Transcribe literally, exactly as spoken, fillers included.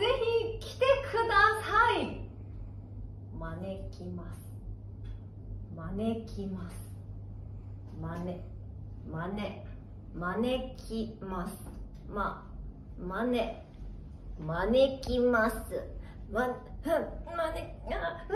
ぜひ来てください。招きます。招きます。招、招、招きます。ま、招、招きます。ま、ふん、招、あ、